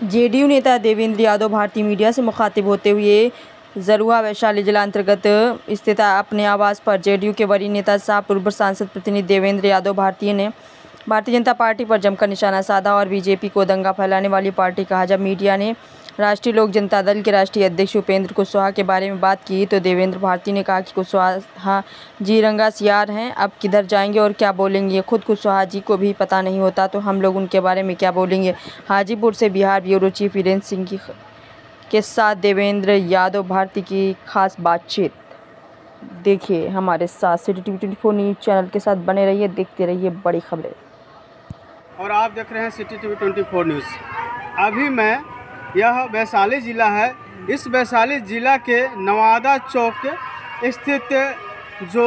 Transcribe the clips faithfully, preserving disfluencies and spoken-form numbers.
JDU नेता देवेंद्र यादव भारतीय media से मुखातिब होते हुए जरुआ वैशाली जिला अंतर्गत स्थित अपने आवास पर जेडीयू के वरीय नेता सह पूर्व सांसद प्रतिनिधि देवेंद्र यादव भारतीय ने भारतीय जनता पार्टी पर जमकर निशाना साधा और बीजेपी को दंगा फैलाने वाली पार्टी कहा। जब मीडिया ने राष्ट्रीय लोक जनता दल के राष्ट्रीय अध्यक्ष उपेंद्र कुशवाहा के बारे में बात की तो देवेंद्र भारती ने कहा कि कुशवाहा जी रंगा सियार हैं, अब किधर जाएंगे और क्या बोलेंगे, खुद कुशवाहा जी को भी पता नहीं होता तो हम लोग उनके बारे में क्या बोलेंगे। हाजीपुर से बिहार ब्यूरो चीफ वीरेंद्र सिंह की के साथ देवेंद्र यादव भारती की खास बातचीत। देखिए हमारे साथ city TV twenty four news channel के साथ बने रहिए, देखते रहिए बड़ी खबरें। और आप देख रहे हैं city TV twenty four news. अभी मैं यह वैशाली ज़िला है, इस वैशाली ज़िला के नवादा चौक स्थित जो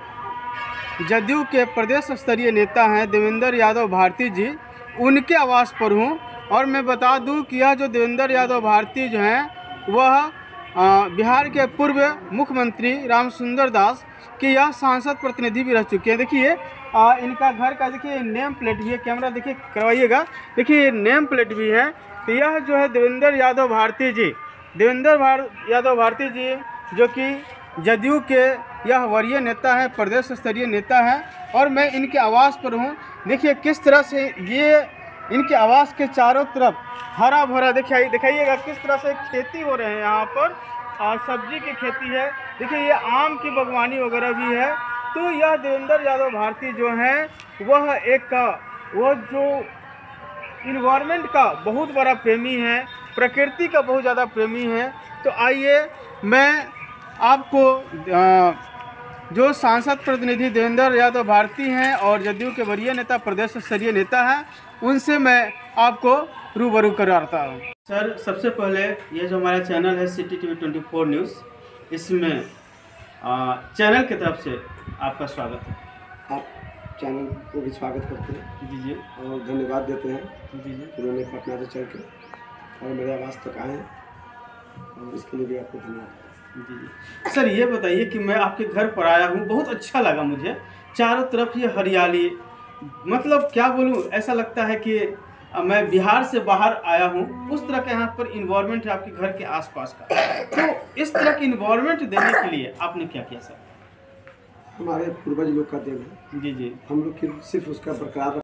जदयू के प्रदेश स्तरीय नेता हैं देवेंद्र यादव भारती जी, उनके आवास पर हूँ। और मैं बता दूं कि यह जो देवेंद्र यादव भारती जो हैं वह बिहार के पूर्व मुख्यमंत्री रामसुंदर दास के यह सांसद प्रतिनिधि भी रह चुके हैं। देखिए इनका घर का देखिए नेम प्लेट भी है, कैमरा देखिए करवाइएगा, देखिए नेम प्लेट भी है। तो यह जो है देवेंद्र यादव भारती जी, देवेंद्र भार यादव भारती जी जो कि जदयू के यह वरीय नेता है, प्रदेश स्तरीय नेता है। और मैं इनके आवास पर हूँ। देखिए किस तरह से ये इनके आवास के चारों तरफ हरा भरा दिखाई दिखाइएगा किस तरह से खेती हो रहे हैं यहाँ पर, और सब्जी की खेती है। देखिए ये आम की बागवानी वगैरह भी है। तो यह देवेंद्र यादव भारती जो हैं वह एक वह जो इन्वायरमेंट का बहुत बड़ा प्रेमी है, प्रकृति का बहुत ज़्यादा प्रेमी है। तो आइए मैं आपको आ, जो सांसद प्रतिनिधि देवेंद्र यादव भारती हैं और जदयू के वरीय नेता प्रदेश स्तरीय नेता हैं, उनसे मैं आपको रूबरू कराता हूँ। सर सबसे पहले ये जो हमारा चैनल है city TV twenty four news, इसमें आ, चैनल की तरफ से आपका स्वागत है। आप चैनल को भी स्वागत करते हैं। जी जी। और धन्यवाद देते हैं जी जी उन्होंने पटना से चल के और मेरे आवास तक आए हैं, और इसके लिए भी आपको धन्यवाद। जी जी। सर ये बताइए कि मैं आपके घर पर आया हूँ, बहुत अच्छा लगा मुझे, चारों तरफ ये हरियाली, मतलब क्या बोलूँ, ऐसा लगता है कि मैं बिहार से बाहर आया हूँ, उस तरह का यहाँ पर इन्वायरमेंट है आपके घर के आसपास का। तो इस तरह की इन्वायरमेंट देने के लिए आपने क्या किया सर? हमारे पूर्वज लोग का देन है। जी जी। हम लोग सिर्फ उसका बरकरार